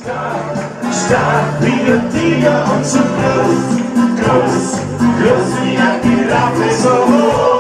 Stark wie ein Tiger und so groß, groß, groß wie ein Giraffe, so hoch.